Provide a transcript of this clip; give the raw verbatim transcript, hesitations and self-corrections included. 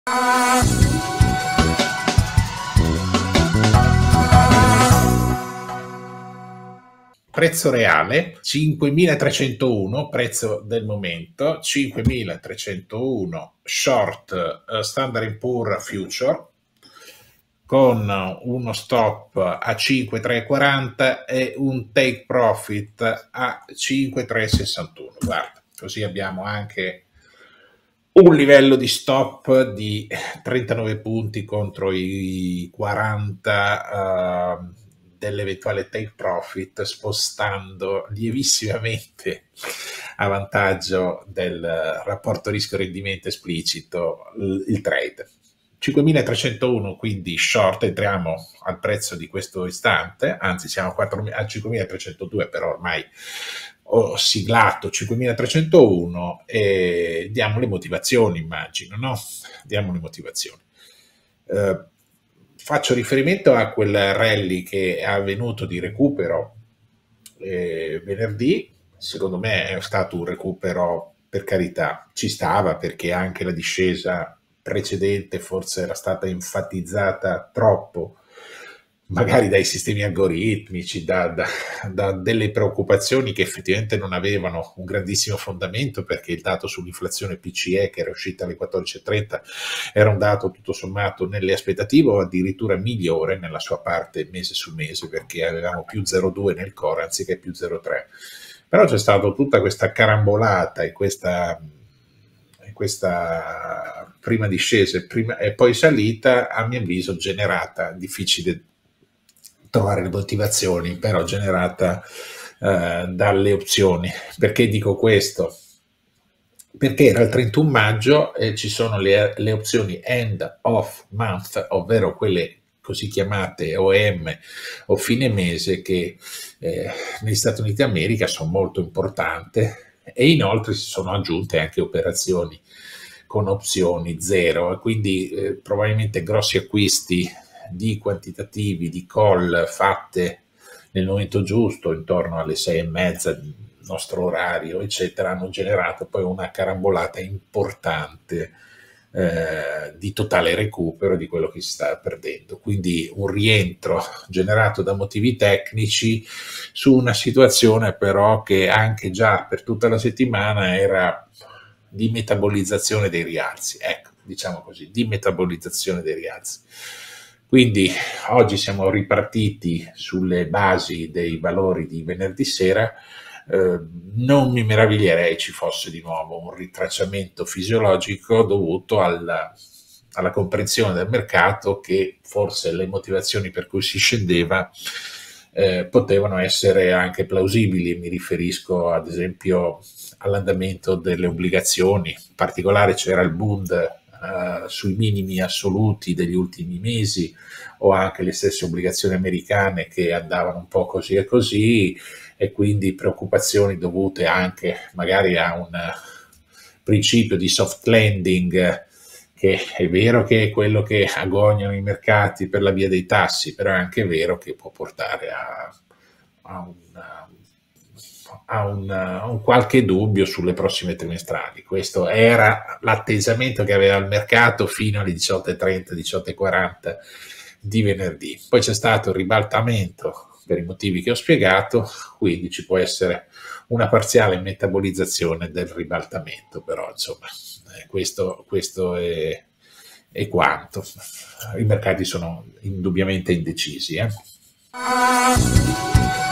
Prezzo reale cinquemilatrecentouno, prezzo del momento cinquemilatrecentouno, short uh, Standard and Poor's Future con uno stop a cinque virgola trequaranta e un take profit a cinque virgola trecentosessantuno. Guarda, così abbiamo anche un livello di stop di trentanove punti contro i quaranta uh, dell'eventuale take profit, spostando lievissimamente a vantaggio del rapporto rischio-rendimento esplicito il trade. cinquemilatrecentouno, quindi short, entriamo al prezzo di questo istante, anzi siamo a cinquemilatrecentodue, però ormai ho siglato cinquemilatrecentouno e diamo le motivazioni, immagino, no? Diamo le motivazioni. Eh, faccio riferimento a quel rally che è avvenuto di recupero eh, venerdì. Secondo me è stato un recupero, per carità, ci stava, perché anche la discesa precedente forse era stata enfatizzata troppo, magari dai sistemi algoritmici, da, da, da delle preoccupazioni che effettivamente non avevano un grandissimo fondamento, perché il dato sull'inflazione P C E, che era uscita alle quattordici e trenta, era un dato tutto sommato nelle aspettative o addirittura migliore nella sua parte mese su mese, perché avevamo più zero virgola due nel core anziché più zero virgola tre. Però c'è stata tutta questa carambolata e questa, e questa prima discesa prima, e poi salita, a mio avviso generata, difficile trovare le motivazioni, però generata eh, dalle opzioni. Perché dico questo? Perché era il trentuno maggio e ci sono le, le opzioni end of month, ovvero quelle così chiamate O M o fine mese, che eh, negli Stati Uniti d'America sono molto importanti, e inoltre si sono aggiunte anche operazioni con opzioni zero, e quindi eh, probabilmente grossi acquisti di quantitativi di call fatte nel momento giusto, intorno alle sei e mezza nostro orario, eccetera, hanno generato poi una carambolata importante eh, di totale recupero di quello che si sta perdendo. Quindi un rientro generato da motivi tecnici su una situazione però che anche già per tutta la settimana era di metabolizzazione dei rialzi, ecco, diciamo così, di metabolizzazione dei rialzi. Quindi oggi siamo ripartiti sulle basi dei valori di venerdì sera. Eh, non mi meraviglierei ci fosse di nuovo un ritracciamento fisiologico dovuto alla, alla comprensione del mercato che forse le motivazioni per cui si scendeva eh, potevano essere anche plausibili. Mi riferisco ad esempio all'andamento delle obbligazioni, in particolare c'era il Bund Uh, sui minimi assoluti degli ultimi mesi, o anche le stesse obbligazioni americane che andavano un po' così e così, e quindi preoccupazioni dovute anche magari a un principio di soft landing, che è vero che è quello che agognano i mercati per la via dei tassi, però è anche vero che può portare a, a un A un, a un qualche dubbio sulle prossime trimestrali. Questo era l'atteggiamento che aveva il mercato fino alle diciotto e trenta, diciotto e quaranta di venerdì. Poi c'è stato il ribaltamento per i motivi che ho spiegato, quindi ci può essere una parziale metabolizzazione del ribaltamento, però insomma eh, questo, questo è, è quanto. I mercati sono indubbiamente indecisi. Eh?